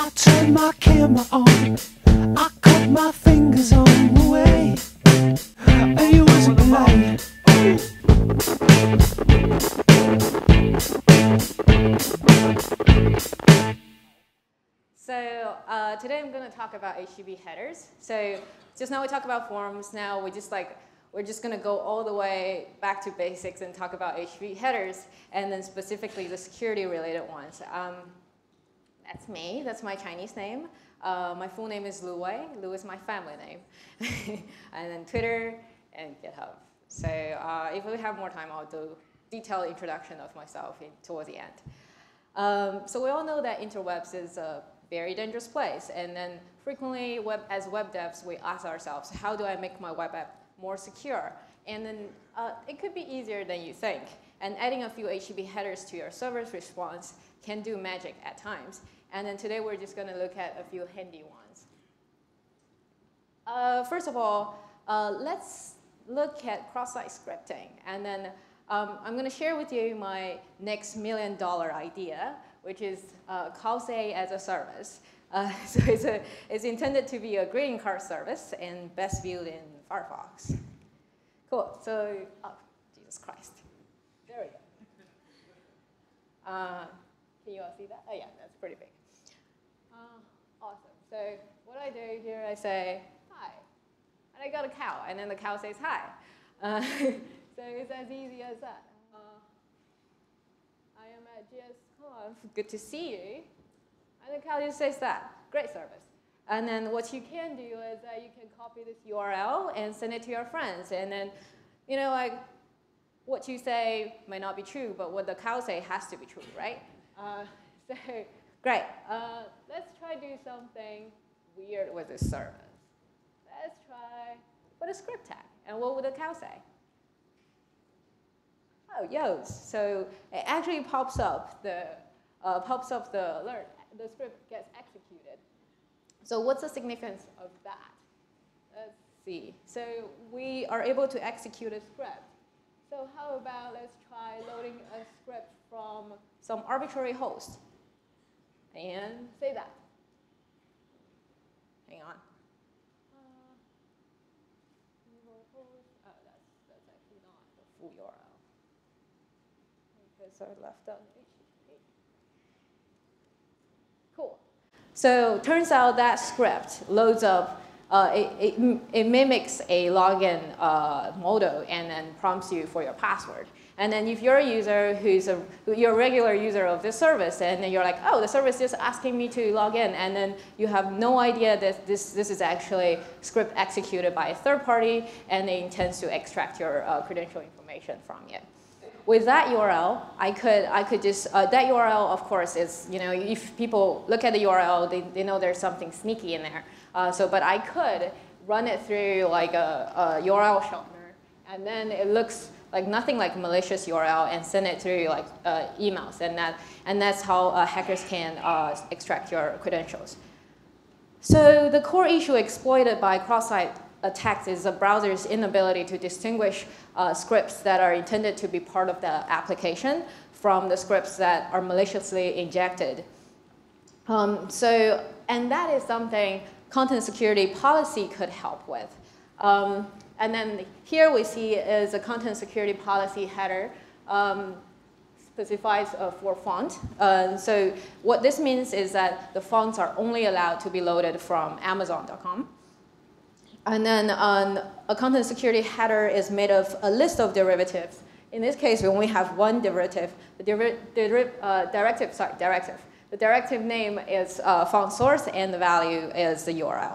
I turn my camera on, I cut my fingers on the way, and you wasn't polite. So today I'm going to talk about HTTP headers. So just now we talked about forms. Now we're just going to go all the way back to basics and talk about HTTP headers, and then specifically the security-related ones. That's me. That's my Chinese name. My full name is Lu Wei. Lu is my family name. And then Twitter and GitHub. So if we have more time, I'll do detailed introduction of myself towards the end. So we all know that interwebs is a very dangerous place. And then frequently, as web devs, we ask ourselves, how do I make my web app more secure? And then it could be easier than you think. And adding a few HTTP headers to your server's response can do magic at times. And then today, we're just going to look at a few handy ones. First of all, let's look at cross-site scripting. And then I'm going to share with you my next $1 million idea, which is Cause as a service. So it's intended to be a greeting card service and best viewed in Firefox. Cool. So, oh, Jesus Christ. There we go. Can you all see that? Oh, yeah, that's pretty big. Awesome. So what I do here, I say, hi. And I got a cow, and then the cow says hi. So it's as easy as that. I am at JSConf. Good to see you. And the cow just says that. Great service. And then what you can do is that you can copy this URL and send it to your friends. And then, you know, like what you say may not be true, but what the cow say has to be true, right? So great. Let's try to do something weird with this service. Let's try put a script tag. And what would the cow say? Oh, yos. So it actually pops up the alert. The script gets executed. So what's the significance of that? Let's see. So we are able to execute a script. So how about let's try loading a script from some arbitrary host and say that. Hang on. Oh, that's actually not the full URL. Because I left out HTTP. Cool. So turns out that script loads up, it mimics a login model and then prompts you for your password. And then if you're a user you're a regular user of this service, and then you're like, oh, the service is asking me to log in, and then you have no idea that this is actually script executed by a third party, and it intends to extract your credential information from you. With that URL, I could just, that URL, of course, is, you know, if people look at the URL, they know there's something sneaky in there. But I could run it through like a URL shortener, and then it looks like nothing like malicious URL, and send it through like emails, and that's how hackers can extract your credentials. So the core issue exploited by cross-site attacks is the browser's inability to distinguish scripts that are intended to be part of the application from the scripts that are maliciously injected. And that is something content security policy could help with. And then here we see is a content security policy header specifies for font. So what this means is that the fonts are only allowed to be loaded from Amazon.com. And then a content security header is made of a list of derivatives. In this case, we only have one derivative. The directive. The directive name is font source, and the value is the URL.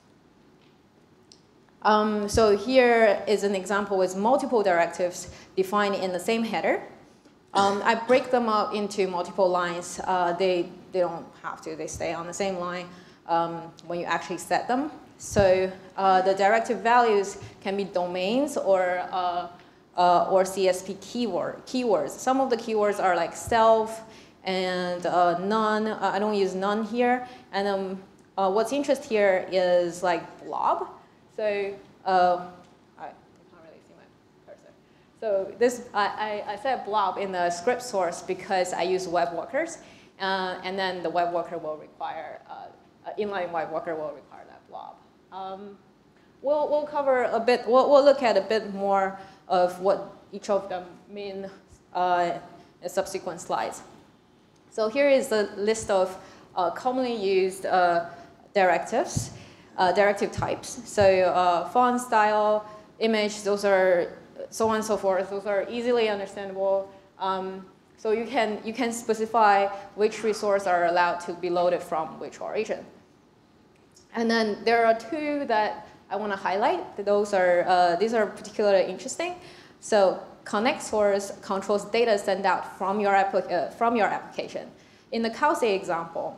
So here is an example with multiple directives defined in the same header. I break them up into multiple lines. They don't have to. They stay on the same line when you actually set them. So the directive values can be domains or CSP keywords. Some of the keywords are like self and none. I don't use none here. And what's interesting here is like blob. So I can't really see my cursor. So this I said blob in the script source because I use web workers. and then the web worker will require, inline web worker will require that blob. We'll cover a bit, we'll look at a bit more of what each of them mean in subsequent slides. So here is the list of commonly used directives, directive types. So font, style, image, those are so on and so forth. Those are easily understandable. So you can specify which resource are allowed to be loaded from which origin. And then there are two that I want to highlight. Those are these are particularly interesting. So connect source controls data sent out from your application. In the Causa example,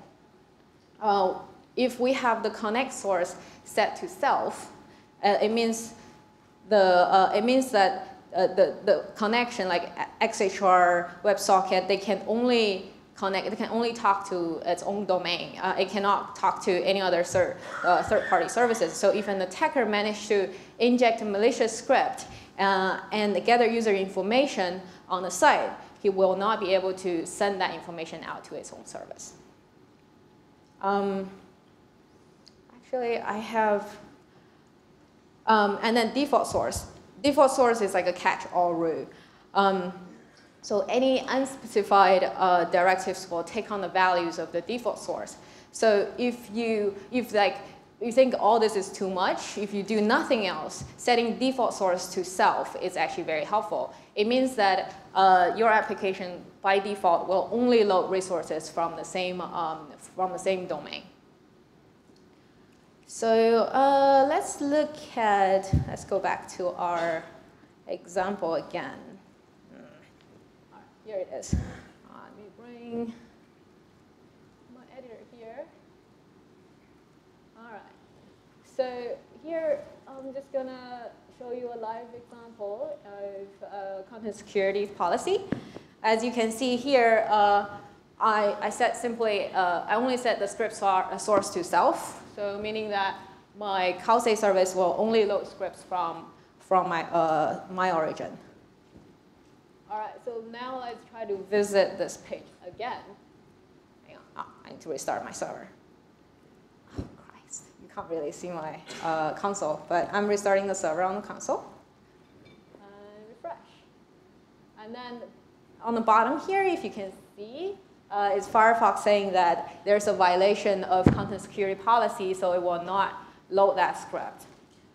if we have the connect source set to self, it means that the connection, like XHR, WebSocket, they can only connect. They can only talk to its own domain. It cannot talk to any other third-party services. So if an attacker managed to inject a malicious script and gather user information on the site, he will not be able to send that information out to its own service. Actually, I have, and then default source. Default source is like a catch-all rule. So any unspecified directives will take on the values of the default source. So if you think all this is too much, if you do nothing else, setting default source to self is actually very helpful. It means that your application by default will only load resources from the same domain. So let's go back to our example again. Here it is. Let me bring my editor here. All right. So here, I'm just going to show you a live example of content security policy. As you can see here, I set simply, I only set the script source to self. So meaning that my Causa service will only load scripts from my origin. All right, so now let's try to visit this page again. Hang on, I need to restart my server. Oh, Christ, you can't really see my console, but I'm restarting the server on the console. Refresh. And then on the bottom here, if you can see, is Firefox saying that there's a violation of content security policy, so it will not load that script.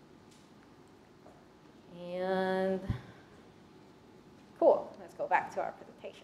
And cool, let's go back to our presentation.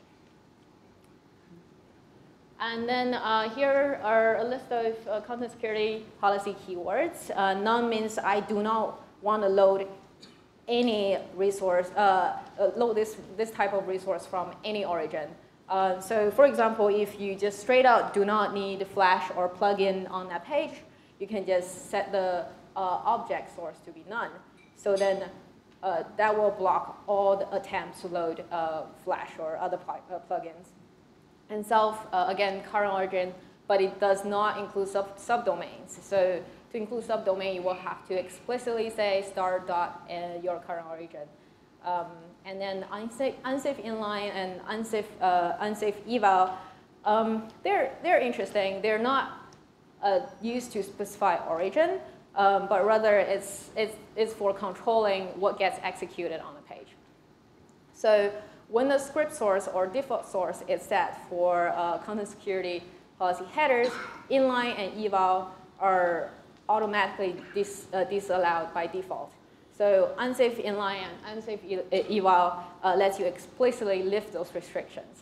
And then here are a list of content security policy keywords. None means I do not want to load any resource, load this type of resource from any origin. So for example, if you just straight out do not need Flash or plugin on that page, you can just set the object source to be none. So then that will block all the attempts to load Flash or other plugins. And self, again, current origin, but it does not include subdomains. So to include subdomain, you will have to explicitly say start dot your current origin. And then unsafe inline and unsafe eval, they're interesting. They're not used to specify origin, but rather it's for controlling what gets executed on the page. So when the script source or default source is set for content security policy headers, inline and eval are automatically disallowed by default. So unsafe inline and unsafe eval lets you explicitly lift those restrictions.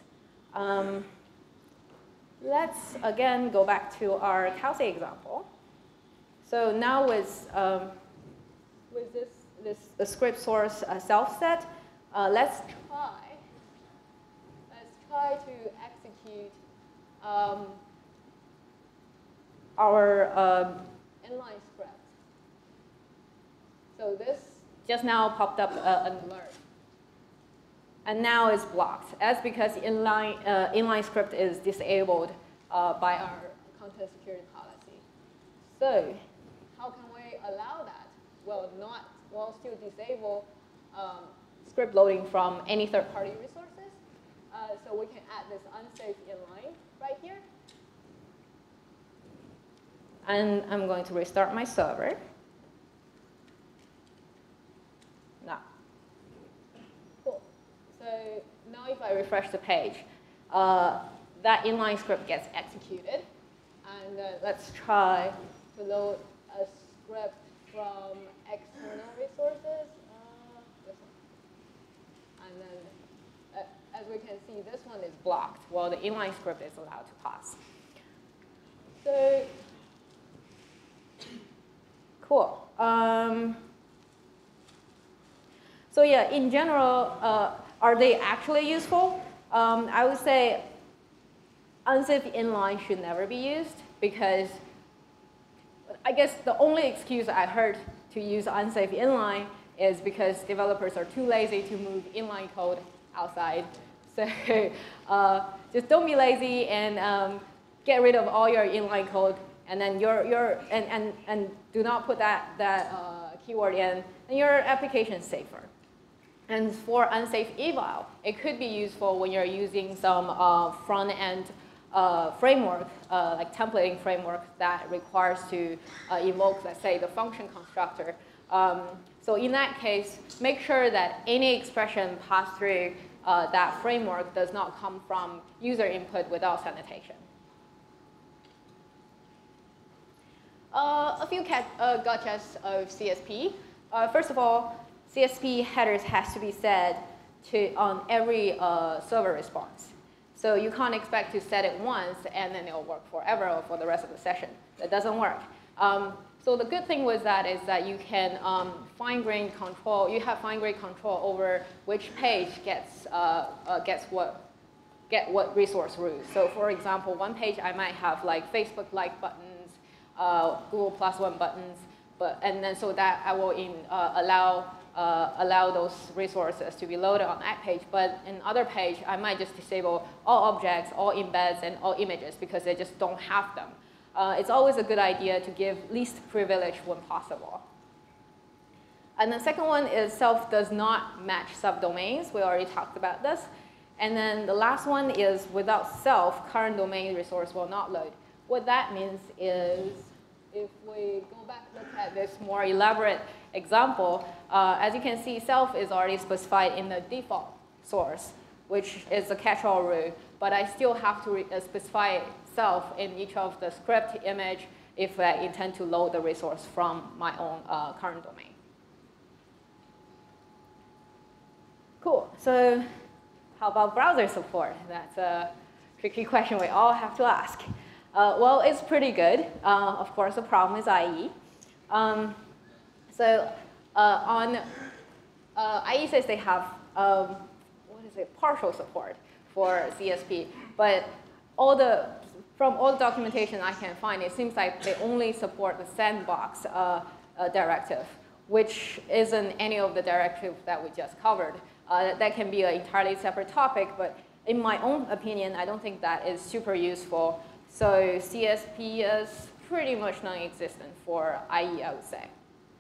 Let's again go back to our Causa example. So now with this script source self set, let's try to execute our inline script. So this just now popped up an alert. And now it's blocked. That's because inline script is disabled by our content security policy. So how can we allow that? Well, still disable script loading from any third-party resources. So we can add this unsafe inline right here. And I'm going to restart my server. Now, cool. So now if I refresh the page, that inline script gets executed. And let's try to load a script from external resources. This one. And then, as we can see, this one is blocked, while the inline script is allowed to pass. So, cool. So yeah, in general, are they actually useful? I would say unsafe inline should never be used, because I guess the only excuse I heard to use unsafe inline is because developers are too lazy to move inline code outside. So just don't be lazy and get rid of all your inline code, and then and do not put that keyword in, and your application is safer. And for unsafe eval, it could be useful when you're using some front-end framework, like templating framework that requires to invoke, let's say, the function constructor. So in that case, make sure that any expression passed through that framework does not come from user input without sanitation. A few gotchas of CSP. First of all, CSP headers has to be set on every server response. So you can't expect to set it once and then it'll work forever or for the rest of the session. That doesn't work. So the good thing with that is that you can fine-grained control. You have fine-grained control over which page gets what resource route. So for example, one page I might have like Facebook like buttons, Google +1 buttons, and then so that I will allow those resources to be loaded on that page. But in other page, I might just disable all objects, all embeds, and all images because they just don't have them. It's always a good idea to give least privilege when possible. And the second one is self does not match subdomains. We already talked about this. And then the last one is without self, current domain resource will not load. What that means is, if we go back and look at this more elaborate example, as you can see, self is already specified in the default source, which is a catch-all rule. But I still have to specify self in each of the script image if I intend to load the resource from my own current domain. Cool. So how about browser support? That's a tricky question we all have to ask. Well, it's pretty good. Of course, the problem is IE. On IE says they have partial support for CSP, but from all the documentation I can find, it seems like they only support the sandbox directive, which isn't any of the directives that we just covered. That can be an entirely separate topic, but in my own opinion, I don't think that is super useful. So CSP is pretty much non-existent for IE, I would say.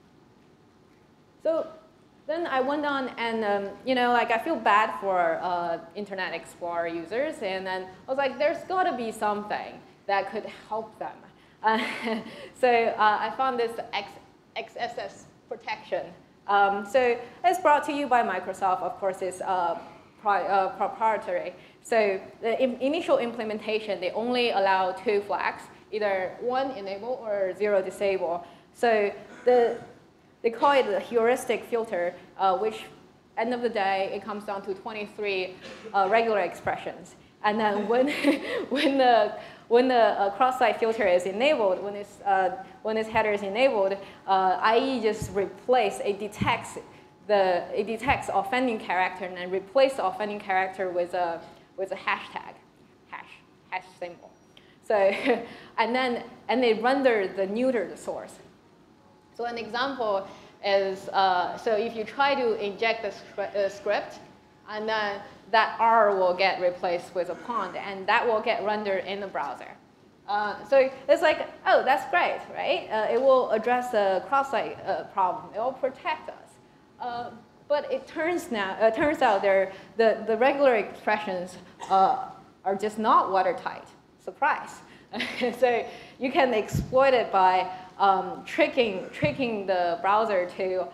So then I went on and, I feel bad for Internet Explorer users. And then I was like, there's got to be something that could help them. So I found this XSS protection. So it's brought to you by Microsoft. Of course, it's proprietary. So the initial implementation, they only allow 2 flags, either 1 enable or 0 disable. So they call it the heuristic filter, which end of the day, it comes down to 23 regular expressions. And then when the cross-site filter is enabled, when this header is enabled, IE just it detects offending character and then replace the offending character with a hashtag, hash symbol. So and they render the neutered source. So an example is so if you try to inject the script, and then that R will get replaced with a pond, and that will get rendered in the browser. So it's like, oh, that's great, right? It will address the cross-site problem. It will protect us. But it turns out the regular expressions are just not watertight. surprise. So you can exploit it by tricking the browser to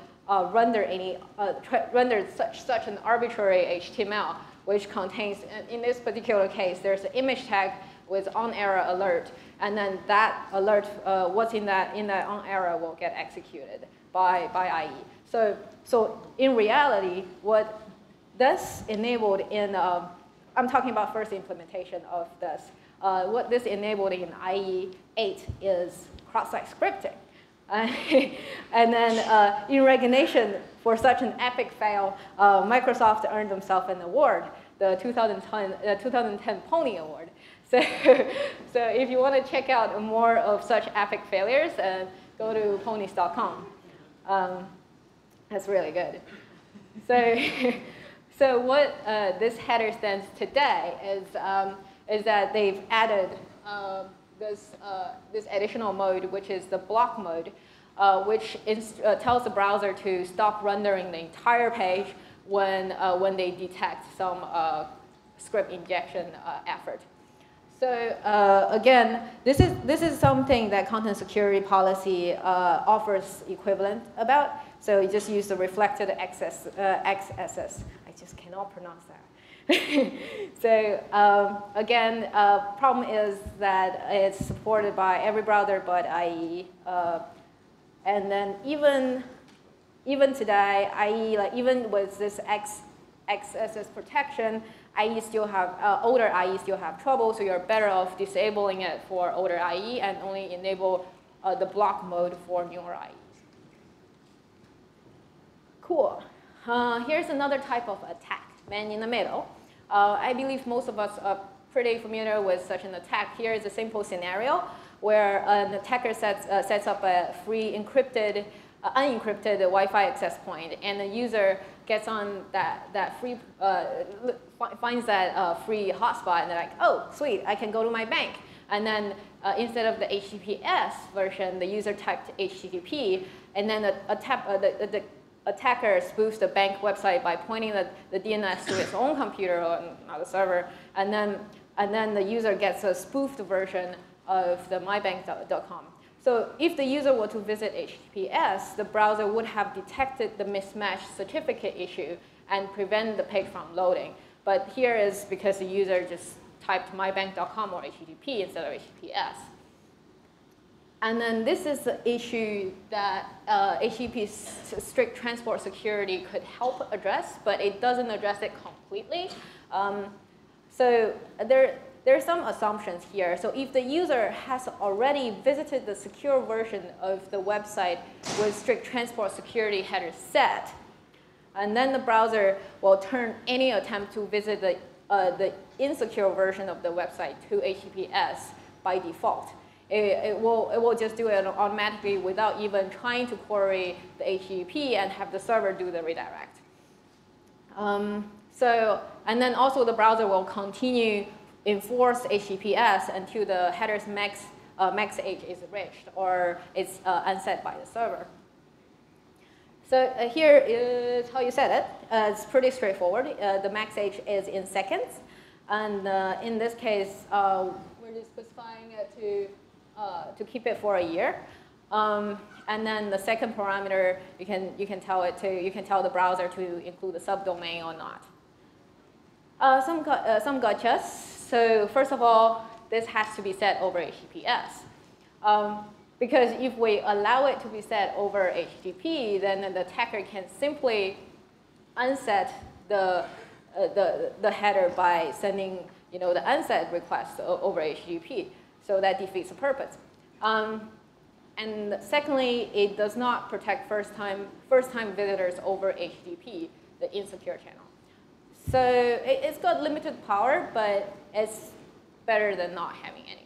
render such an arbitrary HTML, which contains, in this particular case, there's an image tag with on-error alert, and then that alert, what's in that on-error will get executed by IE. So in reality, what this enabled in, I'm talking about first implementation of this. What this enabled in IE 8 is cross-site scripting. And then in recognition for such an epic fail, Microsoft earned themselves an award, the 2010 Pony Award. So if you want to check out more of such epic failures, go to ponies.com. That's really good. So what this header stands today is that they've added this additional mode, which is the block mode, which tells the browser to stop rendering the entire page when they detect some script injection effort. So again, this is something that content security policy offers equivalent about. So you just use the reflected XSS. I just cannot pronounce that. So again, problem is that it's supported by every browser but IE. And then even today, IE, like even with this XSS protection, IE still have, older IE still have trouble, so you're better off disabling it for older IE and only enable the block mode for newer IEs. Cool. Here's another type of attack, man in the middle. I believe most of us are pretty familiar with such an attack. Here is a simple scenario where an attacker sets up a free encrypted, unencrypted Wi-Fi access point, and the user gets on that free, finds that free hotspot, and they're like, oh, sweet, I can go to my bank. And then instead of the HTTPS version, the user typed HTTP, and then the attacker spoofs the bank website by pointing the DNS to its own computer or not the server, and then the user gets a spoofed version of the mybank.com. So if the user were to visit HTTPS, the browser would have detected the mismatched certificate issue and prevent the page from loading. But here is because the user just typed mybank.com or HTTP instead of HTTPS. And then this is the issue that HTTP's strict transport security could help address, but it doesn't address it completely. So there are some assumptions here. So if the user has already visited the secure version of the website with strict transport security header set, and then the browser will turn any attempt to visit the insecure version of the website to HTTPS by default. It will just do it automatically without even trying to query the HTTP and have the server do the redirect. And then also the browser will continue enforce HTTPS until the header's max age is reached or it's unset by the server. So here is how you set it. It's pretty straightforward. The max age is in seconds. And in this case, we're just specifying it to keep it for a year. And then the second parameter, you can tell the browser to include a subdomain or not. Some gotchas. So first of all, this has to be set over HTTPS. Because if we allow it to be set over HTTP, then the attacker can simply unset the header by sending the unset request over HTTP. So that defeats the purpose. And secondly, it does not protect first-time visitors over HTTP, the insecure channel. So it's got limited power, but it's better than not having anything.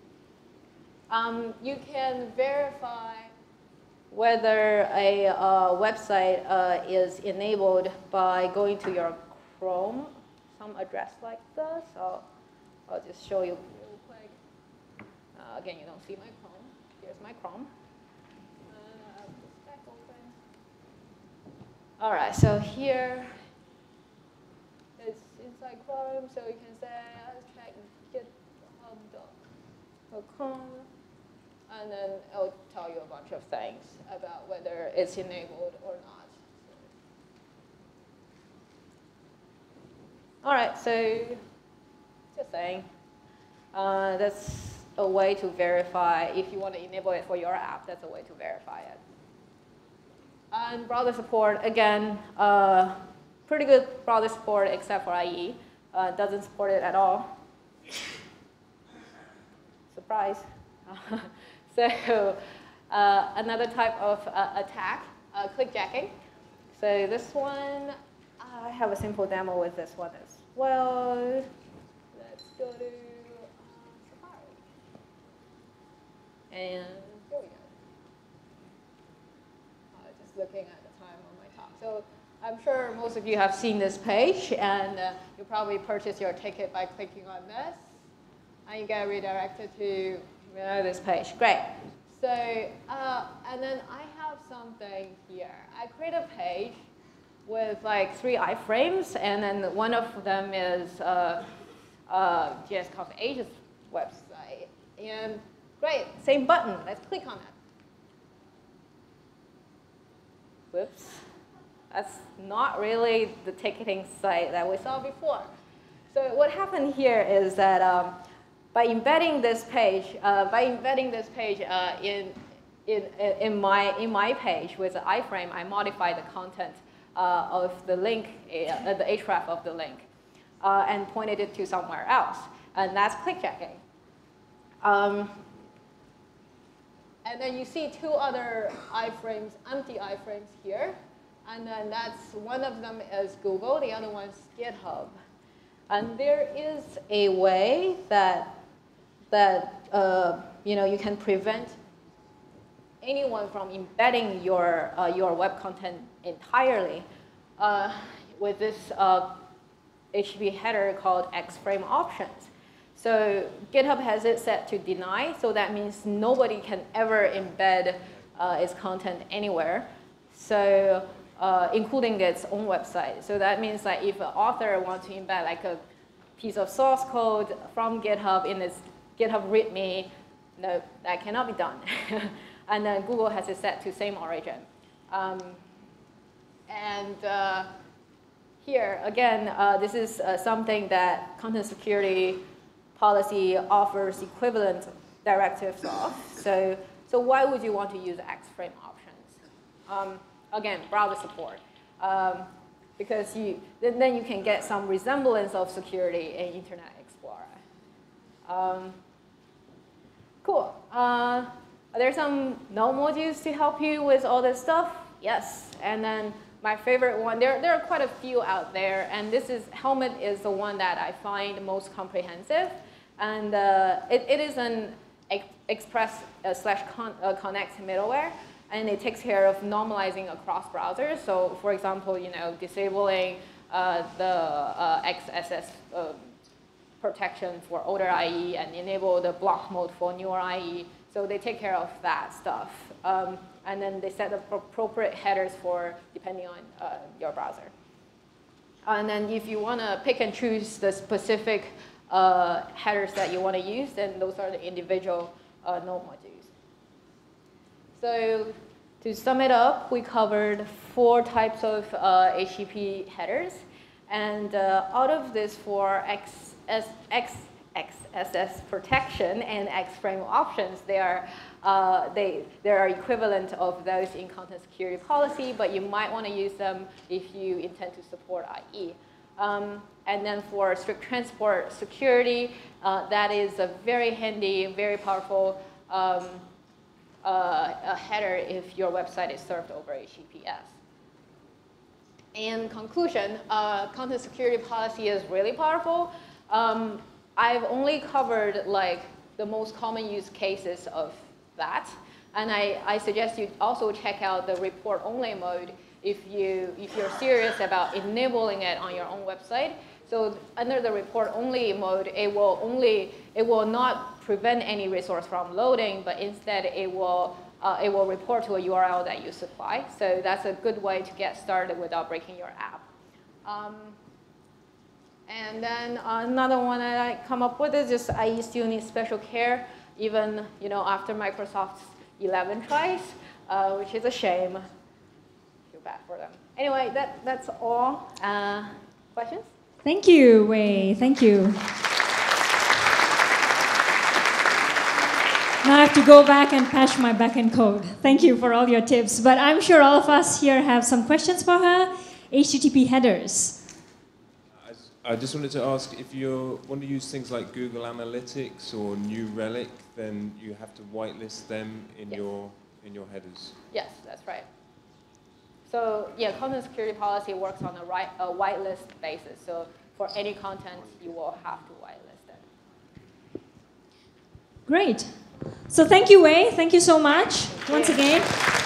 You can verify whether a website is enabled by going to your Chrome, some address like this. So I'll just show you real quick. Again, you don't see my Chrome. Here's my Chrome. I'll put this back open. All right, so here it's inside Chrome, so you can say, let's check github.com. and then it'll tell you a bunch of things about whether it's enabled or not. All right, so just saying, that's a way to verify. If you want to enable it for your app, that's a way to verify it. And browser support, again, pretty good browser support except for IE. Doesn't support it at all. Surprise. So another type of attack, clickjacking. So this one, I have a simple demo with this one as well. Let's go to Safari. And here we go. Just looking at the time on my talk. So I'm sure most of you have seen this page, and you probably purchase your ticket by clicking on this. And you get redirected to this page. Great. So, and then I have something here. I create a page with like 3 iframes, and then one of them is JSConf.Asia's website. And great, same button. Let's click on it. Whoops. That's not really the ticketing site that we saw before. So what happened here is that by embedding this page, in my page with the iframe, I modify the content of the link, the href of the link, and pointed it to somewhere else, and that's clickjacking. And then you see 2 other iframes, empty iframes here, and then that's one of them is Google, the other one's GitHub, and there is a way that you can prevent anyone from embedding your web content entirely with this HTTP header called xframe options. So GitHub has it set to deny, so that means nobody can ever embed its content anywhere, so including its own website. So that means that if an author wants to embed like a piece of source code from GitHub in its GitHub README, no, that cannot be done. And then Google has it set to same origin. Here, again, this is something that content security policy offers equivalent directives of. So why would you want to use xframe options? Again, browser support. Because then you can get some resemblance of security in Internet Explorer. Cool. Are there some node modules to help you with all this stuff? Yes. And then my favorite one, there are quite a few out there, and Helmet is the one that I find most comprehensive. And it is an Express /Connect middleware, and it takes care of normalizing across browsers. So for example, disabling the XSS protection for older IE and enable the block mode for newer IE. So they take care of that stuff. And then they set up appropriate headers for depending on your browser. And then if you want to pick and choose the specific headers that you want to use, then those are the individual node modules. So to sum it up, we covered 4 types of HTTP headers. And out of this 4 XSS protection and xframe options, they are equivalent of those in content security policy, but you might want to use them if you intend to support IE. And then for strict transport security, that is a very handy, very powerful a header if your website is served over HTTPS. In conclusion, content security policy is really powerful. I've only covered like the most common use cases of that, and I suggest you also check out the report-only mode if you're serious about enabling it on your own website. So under the report-only mode, it will not prevent any resource from loading, but instead it will report to a URL that you supply. So that's a good way to get started without breaking your app. And then another one that I come up with is just IE still needs special care. even after Microsoft's 11 tries, which is a shame. Feel bad for them. Anyway, that's all. Questions? Thank you, Wei. Thank you. Now I have to go back and patch my backend code. Thank you for all your tips. But I'm sure all of us here have some questions for her. HTTP headers. I just wanted to ask, if you want to use things like Google Analytics or New Relic, then you have to whitelist them in your headers. Yes, that's right. So yeah, content security policy works on a whitelist basis. So for any content, you will have to whitelist it. Great. So thank you, Wei. Thank you so much once again.